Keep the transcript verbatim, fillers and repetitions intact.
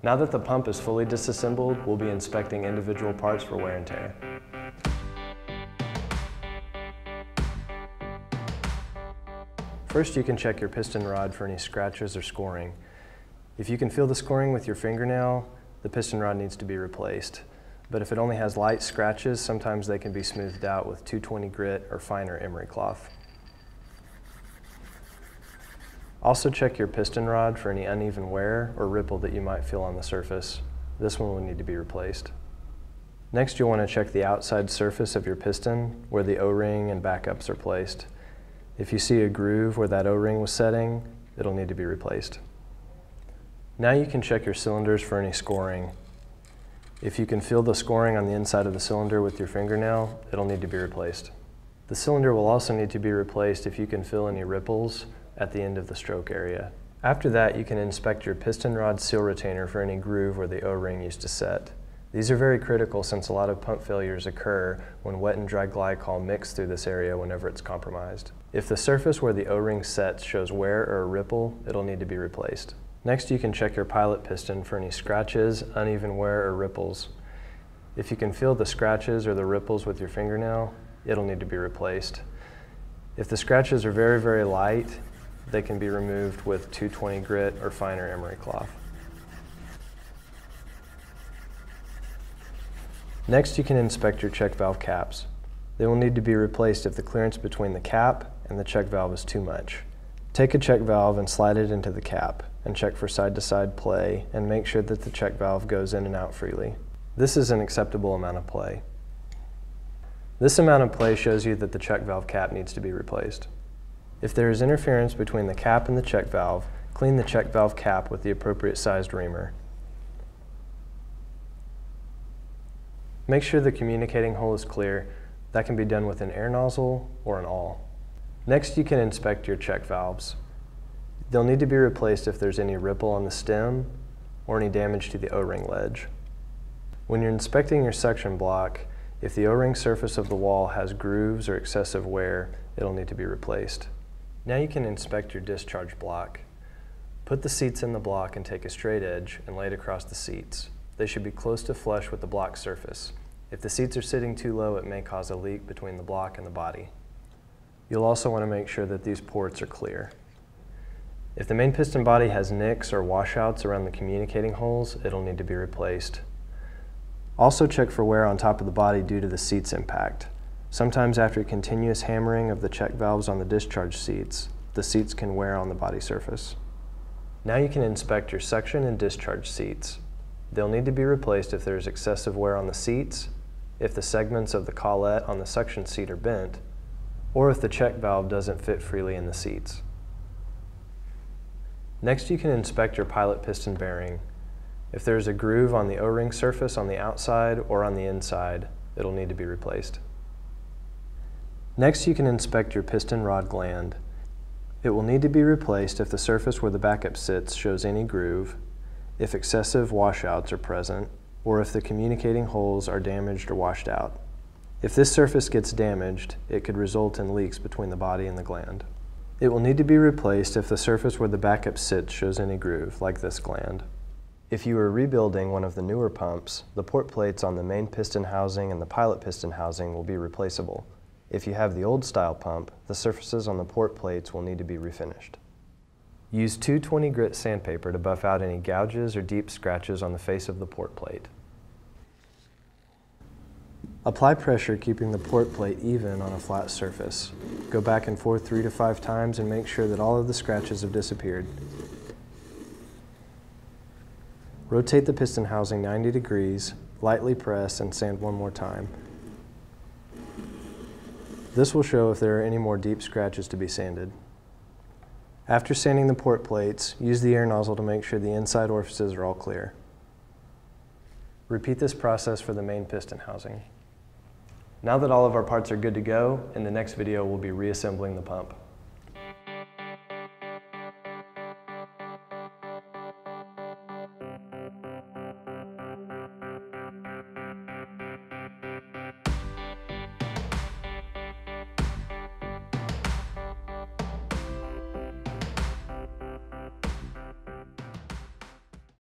Now that the pump is fully disassembled, we'll be inspecting individual parts for wear and tear. First, you can check your piston rod for any scratches or scoring. If you can feel the scoring with your fingernail, the piston rod needs to be replaced. But if it only has light scratches, sometimes they can be smoothed out with two twenty grit or finer emery cloth. Also check your piston rod for any uneven wear or ripple that you might feel on the surface. This one will need to be replaced. Next, you'll want to check the outside surface of your piston where the O-ring and backups are placed. If you see a groove where that O-ring was setting, it'll need to be replaced. Now you can check your cylinders for any scoring. If you can feel the scoring on the inside of the cylinder with your fingernail, it'll need to be replaced. The cylinder will also need to be replaced if you can feel any ripples at the end of the stroke area. After that, you can inspect your piston rod seal retainer for any groove where the O-ring used to set. These are very critical since a lot of pump failures occur when wet and dry glycol mix through this area whenever it's compromised. If the surface where the O-ring sets shows wear or a ripple, it'll need to be replaced. Next, you can check your pilot piston for any scratches, uneven wear, or ripples. If you can feel the scratches or the ripples with your fingernail, it'll need to be replaced. If the scratches are very, very light, they can be removed with two twenty grit or finer emery cloth. Next, you can inspect your check valve caps. They will need to be replaced if the clearance between the cap and the check valve is too much. Take a check valve and slide it into the cap, and check for side-to-side play, and make sure that the check valve goes in and out freely. This is an acceptable amount of play. This amount of play shows you that the check valve cap needs to be replaced. If there is interference between the cap and the check valve, clean the check valve cap with the appropriate sized reamer. Make sure the communicating hole is clear. That can be done with an air nozzle or an awl. Next, you can inspect your check valves. They'll need to be replaced if there's any ripple on the stem or any damage to the O-ring ledge. When you're inspecting your suction block, if the O-ring surface of the wall has grooves or excessive wear, it'll need to be replaced. Now you can inspect your discharge block. Put the seats in the block and take a straight edge and lay it across the seats. They should be close to flush with the block surface. If the seats are sitting too low, it may cause a leak between the block and the body. You'll also want to make sure that these ports are clear. If the main piston body has nicks or washouts around the communicating holes, it'll need to be replaced. Also check for wear on top of the body due to the seat's impact. Sometimes after continuous hammering of the check valves on the discharge seats, the seats can wear on the body surface. Now you can inspect your suction and discharge seats. They'll need to be replaced if there's excessive wear on the seats, if the segments of the collet on the suction seat are bent, or if the check valve doesn't fit freely in the seats. Next, you can inspect your pilot piston bearing. If there's a groove on the O-ring surface on the outside or on the inside, it'll need to be replaced. Next, you can inspect your piston rod gland. It will need to be replaced if the surface where the backup sits shows any groove, if excessive washouts are present, or if the communicating holes are damaged or washed out. If this surface gets damaged, it could result in leaks between the body and the gland. It will need to be replaced if the surface where the backup sits shows any groove, like this gland. If you are rebuilding one of the newer pumps, the port plates on the main piston housing and the pilot piston housing will be replaceable. If you have the old style pump, the surfaces on the port plates will need to be refinished. Use two twenty grit sandpaper to buff out any gouges or deep scratches on the face of the port plate. Apply pressure keeping the port plate even on a flat surface. Go back and forth three to five times and make sure that all of the scratches have disappeared. Rotate the piston housing ninety degrees, lightly press, and sand one more time. This will show if there are any more deep scratches to be sanded. After sanding the port plates, use the air nozzle to make sure the inside orifices are all clear. Repeat this process for the main piston housing. Now that all of our parts are good to go, in the next video we'll be reassembling the pump.